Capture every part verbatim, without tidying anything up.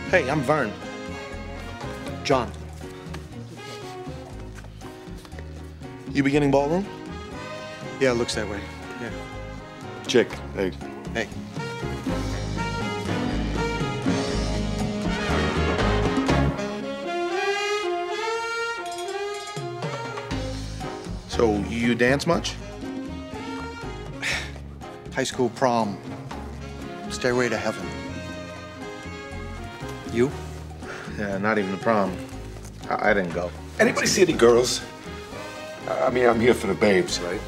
Hey, I'm Vern. John. You beginning ballroom? Yeah, it looks that way. Yeah. Chic, hey. Hey. So, you dance much? High school prom. Stairway to heaven. You? Yeah, not even the prom. I, I didn't go. Anybody see any girls? I mean, I'm here for the babes, right?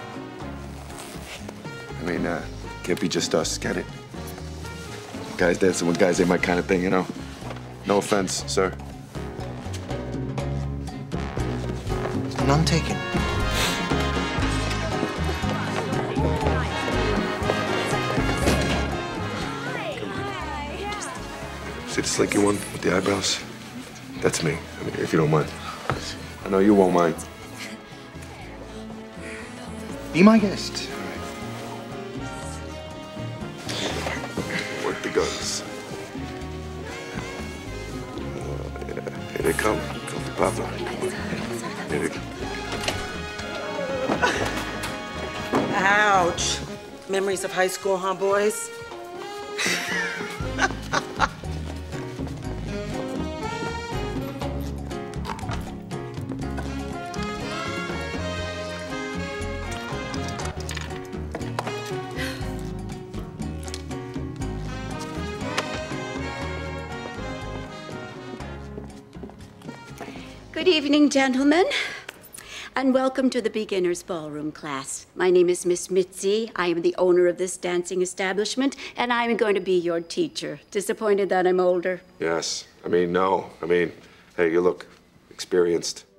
I mean, uh, can't be just us, can it? Guys dancing with guys ain't my kind of thing, you know? No offense, sir. None taken. See the slinky one with the eyebrows? That's me, I mean, if you don't mind. I know you won't mind. Be my guest. Work the guns. Uh, yeah. Here they come. Come for Papa. Here they come. Ouch. Memories of high school, huh, boys? Good evening, gentlemen, and welcome to the beginner's ballroom class. My name is Miss Mitzi. I am the owner of this dancing establishment, and I'm going to be your teacher. Disappointed that I'm older? Yes. I mean, no. I mean, hey, you look experienced.